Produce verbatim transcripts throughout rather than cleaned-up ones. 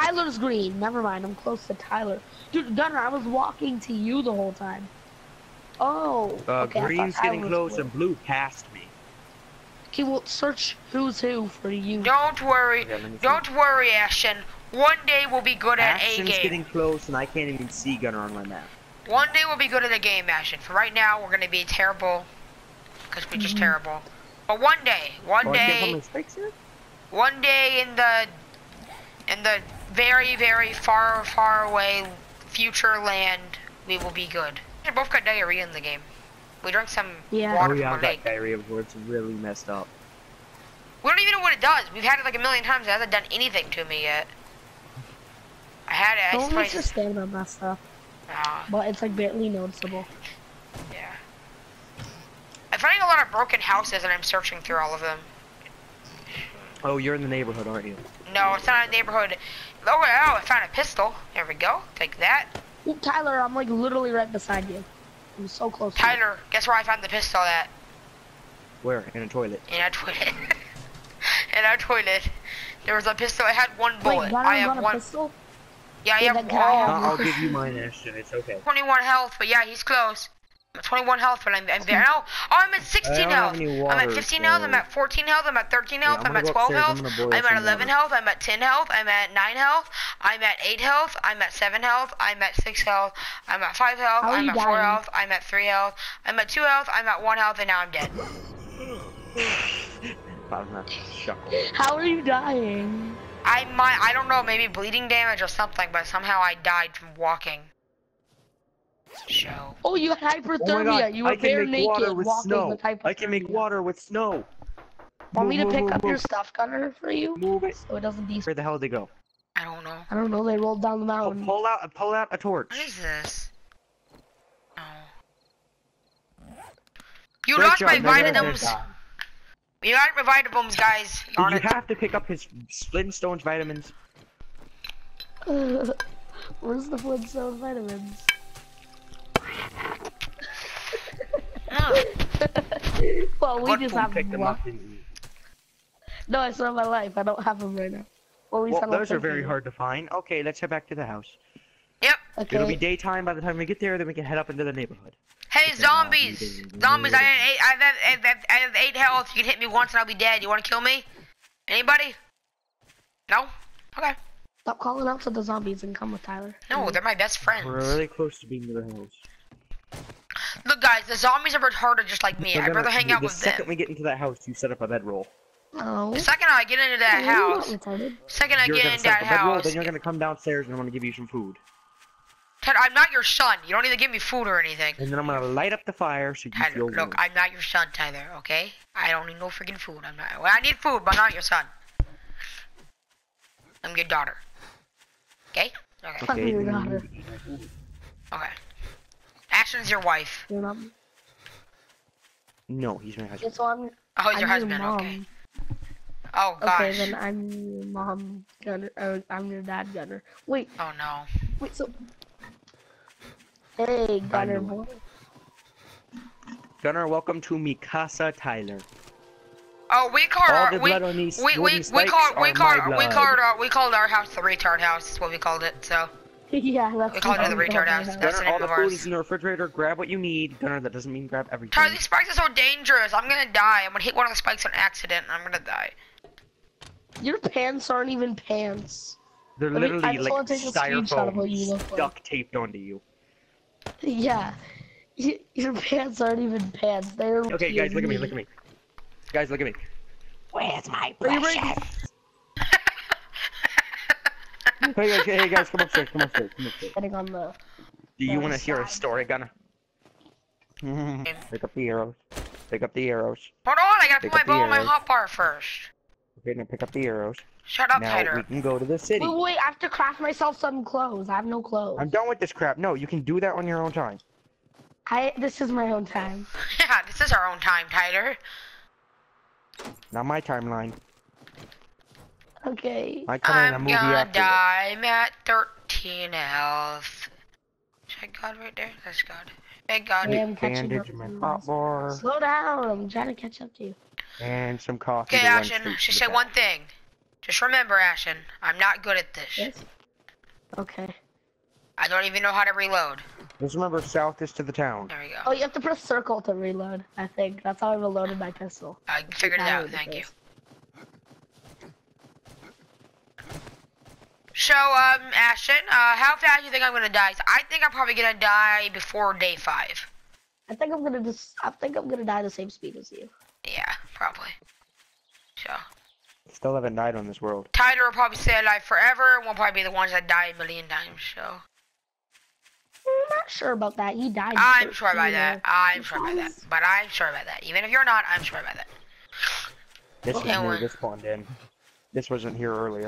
Tyler's green. Never mind. I'm close to Tyler. Dude, Gunner, I was walking to you the whole time. Oh. Uh, okay, green's getting close blue. and blue passed me. Okay, well, search who's who for you. Don't worry. Okay, Don't worry, Ashton. One day we'll be good at Ashton's a game. getting close, and I can't even see Gunner on my map. One day we'll be good at a game, Ashton. For right now, we're gonna be terrible, because we're just mm-hmm. terrible. But one day, one oh, day, one day in the, in the very, very far, far away future land, we will be good. We both got diarrhea in the game. We drank some yeah. water oh, yeah, from a lake. Diarrhea before it's really messed up. We don't even know what it does. We've had it like a million times. It hasn't done anything to me yet. I had it. Don't understand about that stuff. Nah. But it's like barely noticeable. Yeah. I'm finding a lot of broken houses and I'm searching through all of them. Oh, you're in the neighborhood, aren't you? No, it's not a neighborhood. Oh, oh, I found a pistol. There we go. Take that. Ooh, Tyler, I'm like literally right beside you. I'm so close. Tyler, guess where I found the pistol at? Where? In a toilet. In a toilet. In a toilet. There was a pistol. I had one bullet. Wait, I have a one. Pistol? Yeah, I yeah, have one. I'll, I'll give you mine, Ashton. It's okay. twenty-one health, but yeah, he's close. I'm at twenty-one health, but I'm, I'm there now. Oh, I'm at sixteen health. Water, I'm at fifteen so... health. I'm at fourteen health. I'm at thirteen health. Yeah, I'm, I'm at twelve health. I'm, I'm at eleven health. I'm at ten health. I'm at nine health. I'm at eight health. I'm at seven health. I'm at six health. I'm at five health. How I'm at dying? four health. I'm at three health. I'm at two health. I'm at one health, and now I'm dead. How are you dying? I might, I don't know, maybe bleeding damage or something, but somehow I died from walking. Show. Oh, you had hyperthermia. Oh you were I bare can make naked water with walking snow. with hyperthermia. I can make water with snow. Want me to move, pick move, up move. your stuff, Gunner, for you? Move it. So it doesn't de- Where the hell did they go? I don't know. I don't know. They rolled down the mountain. Oh, pull out, pull out a torch. What is this? Oh. You Great lost job, my man. vitamins. You got my vitamins, guys. Did On you it. have to pick up his Flintstones vitamins? Uh, where's the Flintstone vitamins? No. Well, we What just fool have picked them. them up, didn't you? No, I saw my life. I don't have them right now. Well, we Well, saw those them are very thinking. hard to find. Okay, let's head back to the house. Yep. Okay. It'll be daytime by the time we get there, then we can head up into the neighborhood. Hey, zombies! Zombies, I have eight, I have, I have, I have eight health. You can hit me once and I'll be dead. You want to kill me? Anybody? No? Okay. Stop calling out to the zombies and come with Tyler. No, they're my best friends. We're really close to being to the house. Look, guys, the zombies are retarded just like me. So I'd gonna, rather hang out the with second them. we get into that house, you set up a bedroll. No. The second I get into that You're house, not retarded. second I You're get gonna into set up that a bedroll, house, then you're gonna come downstairs and I'm gonna give you some food. Ted, I'm not your son. You don't need to give me food or anything. And then I'm gonna light up the fire so you Tyler, feel look, warm. I'm not your son, Tyler. Okay? I don't need no freaking food. I'm not. Well, I need food, but not your son. I'm your daughter. Okay? Okay. I'm your daughter. Okay. Ashton's your wife. You're not. No, he's my husband. So I'm. Oh, he's your I'm husband. mom. Okay. Oh gosh. Okay, then I'm your mom, Gunner. Or I'm your dad, Gunner. Wait. Oh no. Wait. So. Hey, Gunner know. boy. Gunner, welcome to Mikasa, Tyler. Oh, we called All our the we blood on these we we, wooden we spikes called we are called my we blood. called our we called our house the retard house. That's what we called it. So Yeah, that's. we called it the what retard I'm house. talking That's Gunner, the all name the of food ours. is in the refrigerator. Grab what you need. Gunner, that doesn't mean grab everything. Tyler, these spikes are so dangerous. I'm gonna die. I'm gonna hit one of the spikes on accident and I'm gonna die. about. Your pants aren't even pants. They're Let me- I literally just like wanna take a screenshot of what you styrofoam look like. duct taped onto you. Yeah. Y- Your pants aren't even pants. They're. Okay, guys, look at me, look at me. Guys, look at me. Where's my precious? Hey guys, hey guys, come upstairs, come upstairs, come upstairs. Getting on the. Do you the want to hear a side. story, Gunner? Pick up the arrows. Pick up the arrows. Hold on, I gotta Pick put my up the bow on my arrows. hotbar first. Okay, now pick up the arrows. Shut up, Now Tyler. we can go to the city. Wait, wait, I have to craft myself some clothes. I have no clothes. I'm done with this crap. No, you can do that on your own time. I. This is my own time. Yeah, this is our own time, Tyler. Not my timeline. Okay. I come in a I'm movie gonna after. die. I'm at thirteen health. Is that God right there? That's God. Hey God. I am catching Bandage, up my to you. hot bar, Slow down. I'm trying to catch up to you. and some coffee. Okay, to run Ashton, straight to just the say back. one thing. Just remember, Ashton, I'm not good at this. Yes. Okay. I don't even know how to reload. Just remember, south is to the town. There we go. Oh, you have to press circle to reload, I think. That's how I reloaded my pistol. I figured it out, thank you. So, um, Ashton, uh, how fast do you think I'm gonna die? I think I'm probably gonna die before day five. I think I'm gonna just, I think I'm gonna die the same speed as you. Yeah, probably. So. Still haven't died on this world. Tyler will probably stay alive forever, and we'll probably be the ones that die a million times, so. I'm not sure about that. He died. I'm sure about that. I'm sure about that. But I'm sure about that. Even if you're not, I'm sure about that. This Okay. is where this spawned in. This wasn't here earlier.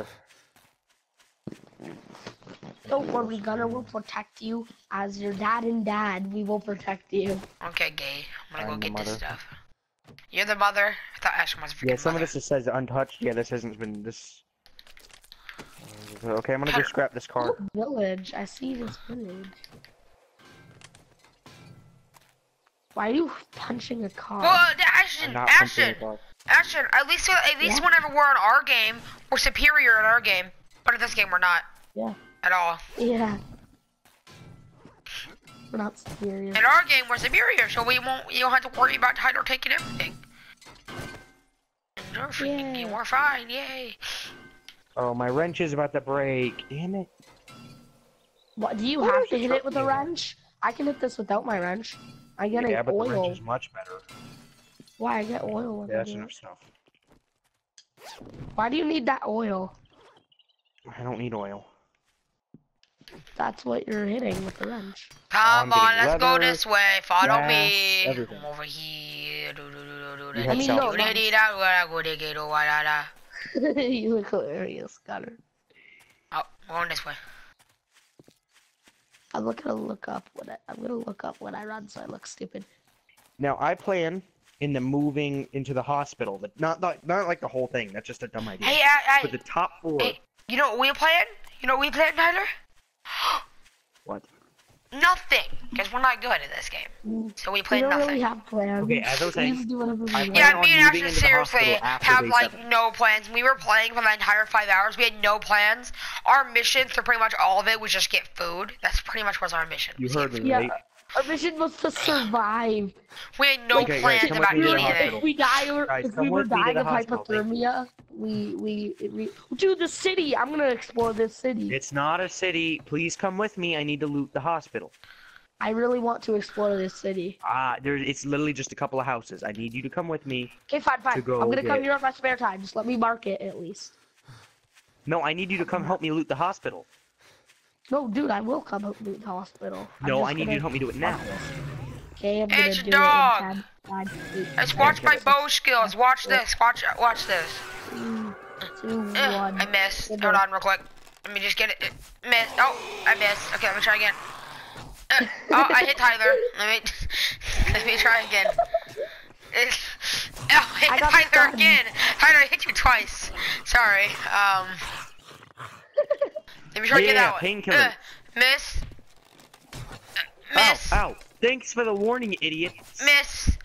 Don't worry, Gunner will protect you. As your dad and dad, we will protect you. Okay, gay. I'm gonna I'm go the get this mother. stuff. You're the mother? I thought Ashton was a freaking Yeah, some mother. of this just says untouched. Yeah, this hasn't been this. Okay, I'm gonna go scrap this car. Oh, village. I see this village. Why are you punching a car? Well, I'm Ashton, not punching Ashton, a car. Ashton, at least, at least Yeah. whenever we're on our game, we're superior in our game. But in this game, we're not. Yeah. At all. Yeah. We're not superior. In our game, we're superior, so we won't, you don't have to worry about Tyler taking everything. In our freaking game, Yeah. we're fine, yay. Oh, my wrench is about to break. Damn it. What, do you What have is to it hit it with a talking about? wrench? I can hit this without my wrench. I get Yeah, an but the oil. wrench is much better. Why I get oil with Yeah, that's it? enough stuff. Why do you need that oil? I don't need oil. That's what you're hitting with the wrench. Come I'm on, getting let's go leather, this way. Follow gas, me. everything. Come over here. Do, do, do, do, do, You do. had mean, no, self- no. Do, do, da, da, go, da, do, wa, da, da. You look hilarious, Gunner. Oh, we're going this way. I'm gonna look up when I, I'm gonna look up when I run, so I look stupid. Now I plan in the moving into the hospital. But not not not like the whole thing. That's just a dumb idea. Hey, I, But the top four. Hey, you know what we playing? You know what we playing, Tyler? What? Nothing, because we're not good at this game. So we We played don't nothing. really have plans. Okay, as I was We saying, just do whatever we I want. plan Yeah, on me and moving Ashton into the seriously hospital after have day like seven. no plans. We were playing for the entire five hours. We had no plans. Our mission for pretty much all of it was just get food. That's pretty much was our mission. You was heard get me, Yeah, right? our mission was to survive. We had no Okay, guys, plans come with about me to the anything. hospital. If we die, or Guys, if come we were with me to dying the of hospital, thank you. hypothermia, we, we we dude, the city. I'm gonna explore this city. It's not a city. Please come with me. I need to loot the hospital. I really want to explore this city. Ah, there. It's literally just a couple of houses. I need you to come with me. Okay, fine, fine. To go I'm gonna come get- here on my spare time. Just let me mark it at least. No, I need you to come help me loot the hospital. No, dude, I will come help you to the hospital. I'm No, just I need you gonna to help me do it now. mark this. Okay, I'm Hey, gonna it's a do dog. it in ten, nine, eight, Let's seven, watch my six, bow skills. Watch this. Watch watch this. three, two, Ugh, one. I missed. Good Hold work. on real quick. Let me just get it. Miss. Oh, I missed. Okay, let me try again. Uh, oh, I hit Tyler. Let me let me try again. Uh, Oh, I hit I got Tyler stunned. again. Tyler, I hit you twice. Sorry. Um. Let me try again Yeah, that one. painkiller. Uh, miss. Uh, miss. Ow, ow. Thanks for the warning, idiot. Miss.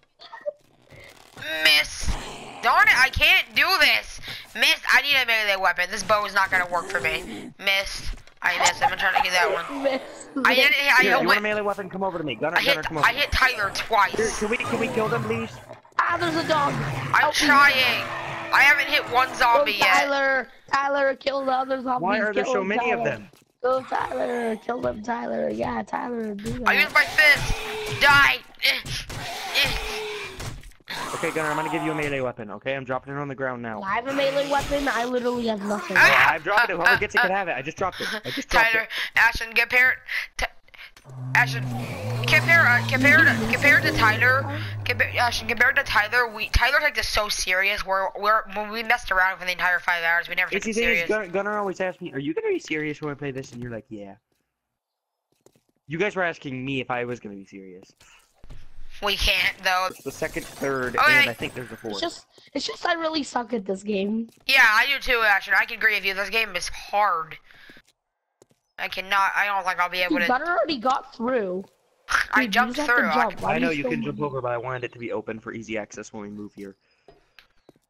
Miss. Darn it, I can't do this. Miss, I need a melee weapon. This bow is not gonna work for me. Miss. I missed. I'm trying to get that one. Miss. I didn't hit. I Here, you want a went. melee weapon? Come over to me. Gunner, I Gunner, hit. come over. I hit Tyler Here, twice. can we can we kill them, please? Ah, there's a dog. I'm Help me. trying. I haven't hit one Go, zombie yet. Tyler. Tyler, kill the other zombies. Why are there Kill so them, many of Tyler. them? Go, Tyler. Kill them, Tyler. Yeah, Tyler. Do that. I used my fist. Die. Eh, eh. Okay, Gunner, I'm gonna give you a melee weapon. Okay, I'm dropping it on the ground now. I have a melee weapon. I literally have nothing. Ah! I'm dropping it. Whoever gets it uh, can have it. I just dropped it. I just dropped Tyler, it. Ashton, compare. T Ashton, compare. Uh, compare to compare to Tyler. Compare, Ashton, compared to Tyler, we Tyler takes this so serious. We're we're when we messed around for the entire five hours. We never took It's the it thing is, serious. Gunner, Gunner always asks me, "Are you gonna be serious when I play this?" And you're like, "Yeah." You guys were asking me if I was gonna be serious. We can't though. It's the second, third, Okay. and I think there's a It's fourth. just, it's just I really suck at this game. Yeah, I do too, Ashton. I can agree with you. This game is hard. I cannot. I don't think I'll be able Dude, to. Gunner already got through. I Dude, you jumped just have to through. I jump. can- Why I do know you still can move? jump over, but I wanted it to be open for easy access when we move here.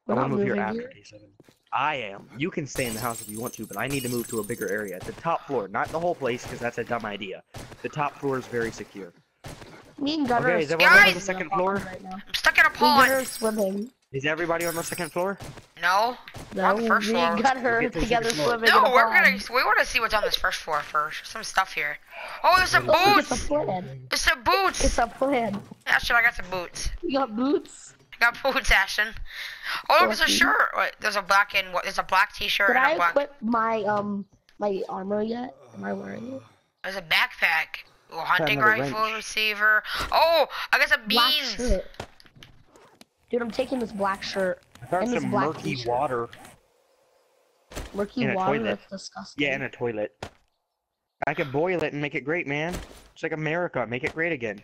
We're I not want to move here moving after here. day seven. I am. You can stay in the house if you want to, but I need to move to a bigger area. The top floor, not the whole place, because that's a dumb idea. The top floor is very secure. Me and Gunner Okay, are is everyone on Guys! the second floor? right now. I'm stuck in a Me and Gunner are pond. swimming. Is everybody on the second floor? No. We're No, on the first me floor. and Gunner Get to the together second floor. swimming in No, a we're pond. gonna. We want to see what's on this first floor first. Some stuff here. Oh, there's some Oh, boots. it's a plan. There's some boots. It's a plan. Ashton, I got some boots. You got boots? I got boots, Ashton. Oh, look, there's a Lucky. shirt. Wait, there's a black and what? There's a black T-shirt Did and I a black. equip my um my armor yet? Am I wearing it? There's a backpack. Ooh, hunting another rifle wrench. receiver. Oh, I got some Black beans. shirt. Dude, I'm taking this black shirt. I found And this some black murky t-shirt. water. Murky In a water, toilet. that's disgusting. Yeah, in a toilet. I could boil it and make it great, man. It's like America. Make it great again.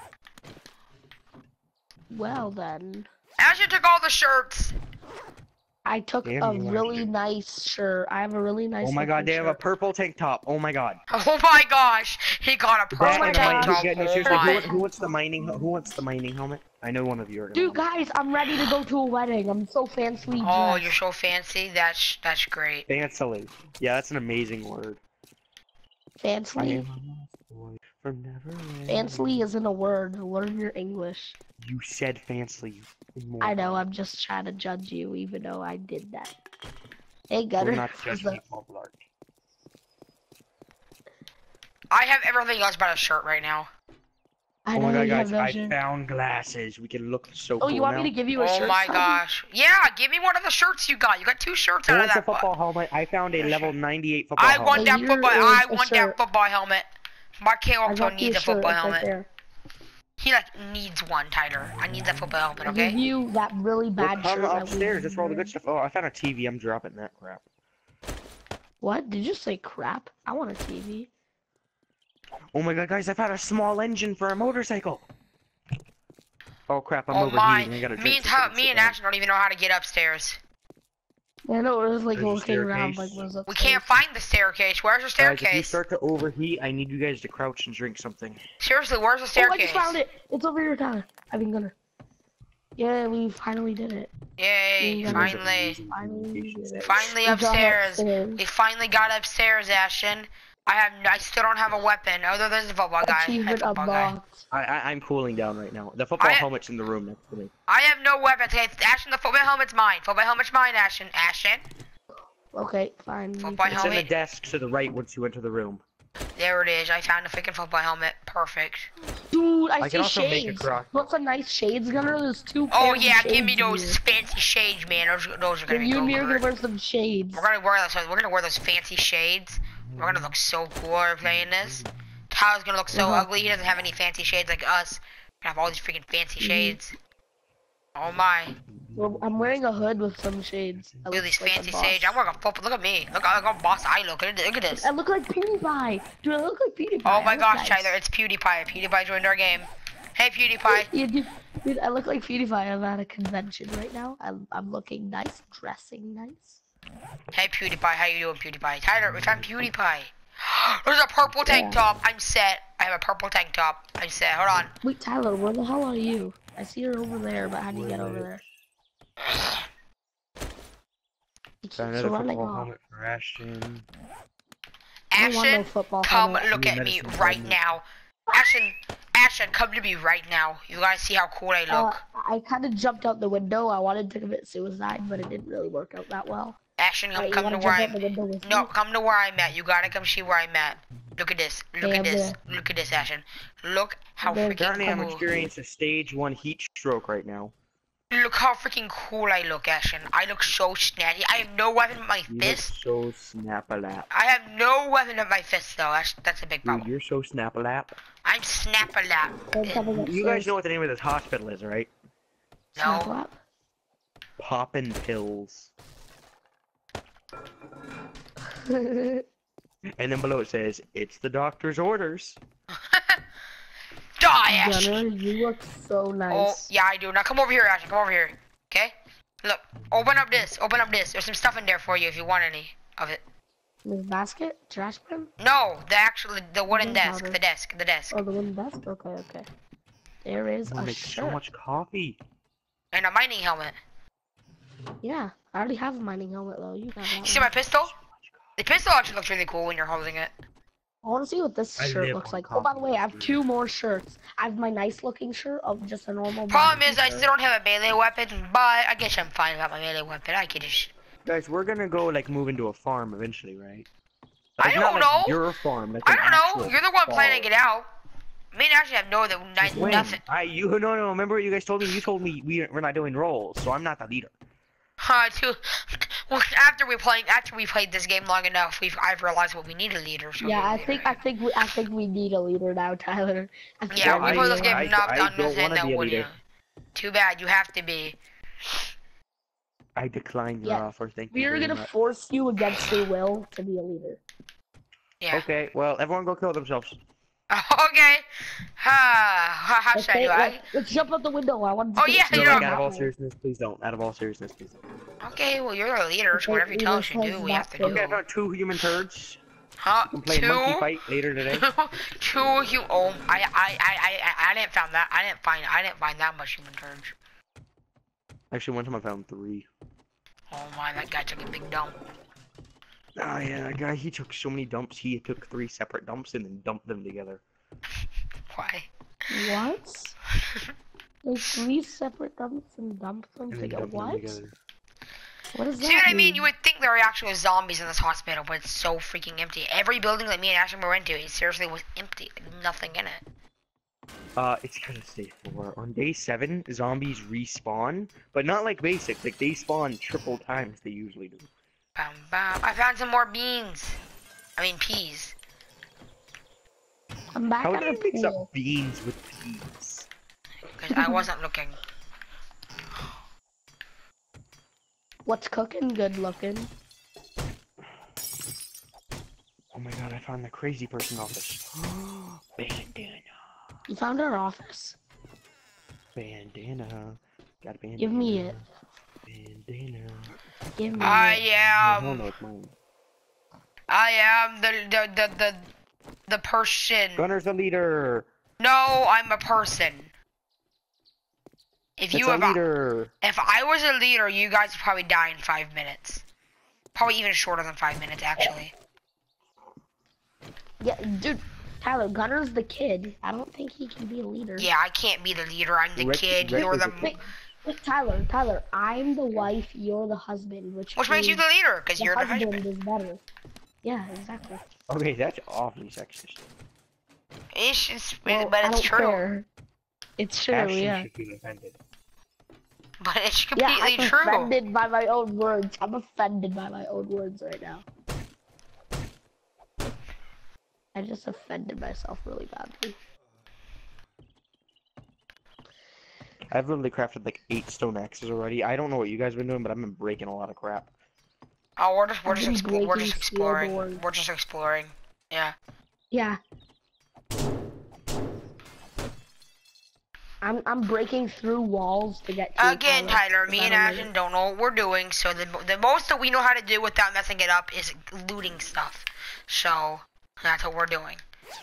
Well then. Ashton took all the shirts. I took Damn a you, really Ashton. nice shirt. I have a really nice Oh my god, looking they have a shirt. purple tank top. Oh my god. Oh my gosh, he got a That purple and a tank mining- top. yeah, no, Oh seriously, who, my. wants- who wants the mining? Who wants the mining helmet? I know one of you are gonna. Dude, want it. guys, I'm ready to go to a wedding. I'm so fancy dressed. Oh, you're so fancy. That's that's great. Fancily. Yeah, that's an amazing word. I Fancy? am a lost boy from Neverland. Fancy isn't a word. Learn your English. You said fancily. I know, I'm just trying to judge you, even though I did that. Hey, We're Gunner. not is judging that- people, Blark. I have everything else but a shirt right now. I Oh know my god, you have guys, no I shirt. found glasses. We can look so Oh, cool you want now. me to give you a Oh shirt? my Sally? gosh. Yeah, give me one of the shirts you got. You got two shirts Who out of wants a that. bu- football helmet? I found a level ninety-eight football I helmet. want that Here football. is I a want that shirt. football helmet. My kid I also got you needs a a shirt. football It's right helmet. there. He like needs one, Tyler. I need that football helmet. I Okay. give you that really Well, bad come shirt. that we upstairs. That's where all the wear. good stuff. Oh, I found a T V. I'm dropping that crap. What? Did you say crap? I want a T V. Oh my god, guys, I found a small engine for a motorcycle. Oh crap, I'm Oh my. overheating. I gotta Me drink and something Ty- to me sit and down. Ashton don't even know how to get upstairs. I know, it was like There's a looking around, staircase. like, was up We can't find the staircase. Where's the Guys, if you staircase? start to overheat, I need you guys to crouch and drink something. Seriously, where's the Oh, I staircase? just found it. It's over here, Tyler. I mean, Gunner. Yeah, we finally did it. Yay! Yeah. Finally, Finally did it. finally We got upstairs. upstairs. We finally got upstairs, Ashton. I have. I still don't have a weapon other than the football guy. Achievement Head football guy. unlocked. I, I I'm cooling down right now. The football I- helmet's in the room next to me. I have no weapons. Okay, Ashton, the football helmet's mine. Football helmet's mine, Ashton. Ashton. Okay, fine. Football It's in the helmet. desk to the right once you enter the room. There it is. I found a freaking football helmet. Perfect. Dude, I, I see can also make a shades. cross- Want some nice shades, Gunner? There's two Oh pairs of yeah, give me shades in those here. fancy shades, man. Those, those are gonna Then be you so and me are gonna good. wear some shades. We're gonna wear those. We're gonna wear those fancy shades. We're gonna look so cool while we're playing this. Tyler's gonna look so Uh-huh. ugly. He doesn't have any fancy shades like us. We have all these freaking fancy Mhm. shades. Oh my! Well, I'm wearing a hood with some shades. I Look at look these like a fancy boss. shades. I'm wearing a football. Look at me. Look, look how boss I look. Look at, look at this. I look like PewDiePie. Dude, I look like PewDiePie. Oh I my look gosh, nice. Tyler! It's PewDiePie. PewDiePie joined our game. Hey PewDiePie. Yeah, dude, dude, I look like PewDiePie. I'm at a convention right now. I'm, I'm looking nice, dressing nice. Hey PewDiePie, how you doing, PewDiePie? Tyler, we found PewDiePie. There's a purple tank Yeah. top. I'm set. I have a purple tank top. I'm set. Hold on. Wait, Tyler, where the hell are you? I see her over there, but how do you get over there? He keeps Found another running football off. helmet for Ashton. I don't want no Ashton, football come helmet. look New at me medicine right cabinet. now. Ashton, Ashton, come to me right now. You gotta see how cool I Uh, look. I kind of jumped out the window. I wanted to commit suicide, but it didn't really work out that well. Ashton, come, Alright, you come wanna to where jump out I'm. the window with No, me? come to where I'm at. You gotta come see where I'm at. Look at this. Look Okay, at I'm this. there. Look at this, Ashton. Look how there. freaking Apparently, I'm cool. experiencing a stage one heat stroke right now. Look how freaking cool I look, Ashton. I look so snazzy. I have no weapon but my You look fist. so snap-a-lap. I have no weapon at my fist though. That's that's a big Dude, problem. you're so snap-a-lap. I'm snap a lap. I'm coming You guys upstairs. know what the name of this hospital is, right? Snap No. lap. Poppin' pills. And then below it says, it's the doctor's orders. Die, Ashton. Gunner, you look so Oh nice. yeah, I do. Now come over here, Ashton. Come over here. Okay. Look. Open up this. Open up this. There's some stuff in there for you if you want any of it. This basket? Trash bin? No, the actual the wooden Green desk. powder. The desk. The desk. Oh, the wooden desk? Okay, okay. There is I a make so shirt. much coffee. And a mining helmet. Yeah, I already have a mining helmet though. You got that. You see my pistol? The pistol actually looks really cool when you're holding it. I want to see what this I shirt live looks on like. Oh, by the way, I have confidence, two more shirts. I have my nice looking shirt of just a normal. Problem is, I shirt. still don't have a melee weapon, but I guess I'm fine about my melee weapon. I can just. Guys, we're gonna go like move into a farm eventually, right? I Like, don't not, like, know. your farm. Like I an don't know. actual You're the one farm. planning it out. Me and actually have no that Since when? nothing. I you no no remember what you guys told me? You told me we we're not doing roles, so I'm not the leader. Uh, to, well, after we played after we played this game long enough, we've I've realized what we need a leader. So Yeah, we're a I leader. think I think we I think we need a leader now, Tyler. I think Yeah, Well, we I- play this game I- enough I to don't understand wanna that be a what you. leader. Too bad you have to be. I declined your Yeah, offer. Thank we you are very gonna much. force you against your will to be a leader. Yeah. Okay, well, everyone go kill themselves. Okay. Uh, how how should I Okay, do? I, let's, let's jump out the window. I want to Oh, see yeah, it you No, know- like, that out of all way. seriousness, please don't. Out of all seriousness, please don't. okay, well you're the leader, so Okay, whatever you we tell will us to close do, we have to that do. Okay, I found two human turds. Huh? We can play monkey Two. fight later today. Two you oh I I I I I didn't found that I didn't find I didn't find that much human turds. Actually, one time I found three. Oh my, that guy took a big dump. Oh yeah, that guy, he took so many dumps. He took three separate dumps and then dumped them together. Why? What? There's three separate dumps and dump them And then together. dumped them What? together. What is that? See what I mean? mean? You would think there are actual zombies in this hospital, but it's so freaking empty. Every building that me and Ashton went into, it seriously was empty. Like, nothing in it. Uh, it's kind of day four. On day seven, zombies respawn, but not like basic. Like they spawn triple times they usually do. Bam, bam. I found some more beans. I mean peas. I'm back How at do a you mix pool. up beans with peas? Because I wasn't looking. What's cooking? Good looking. Oh my god, I found the crazy person office. Bandana. You found our office. Bandana. Got a bandana. Give me it. Bandana. Give me I it. Oh, am. no, it's mine. I am the the the the, the person. Gunner's the leader. No, I'm a person. If you It's a have, leader. if I was a leader, you guys would probably die in five minutes. Probably even shorter than five minutes, actually. Yeah, dude. Tyler, Gunner's the kid. I don't think he can be a leader. Yeah, I can't be the leader. I'm the Rick- kid. Rick You're is the. a kid. Wait, wait, Tyler, Tyler, I'm the wife, you're the husband, which Which makes you means the leader, because the you're the husband husband. is better. Yeah, exactly. Okay, that's awfully sexist. It's just, Well, but I it's don't true. care. It's true, Ashton yeah. should feel offended. But it's Yeah, completely I'm true. offended by my own words. I'm offended by my own words right now. I just offended myself really badly. I've literally crafted like eight stone axes already. I don't know what you guys have been doing, but I've been breaking a lot of crap. Oh, we're just we're I've just been explo we're breaking just steel exploring. doors. We're just exploring. Yeah. Yeah. I'm I'm breaking through walls to get to you, Again, Tyler, me I and don't know Ashton don't know what we're doing, so the the most that we know how to do without messing it up is looting stuff. So that's what we're doing.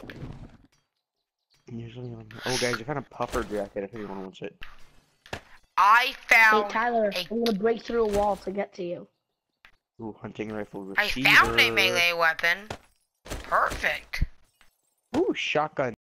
Usually, on... oh guys, I found a puffer jacket if anyone wants it. I Hey found Tyler, a- I'm gonna break through a wall to get to you. Ooh, hunting rifle I receiver. found a melee weapon. Perfect. Ooh, shotgun.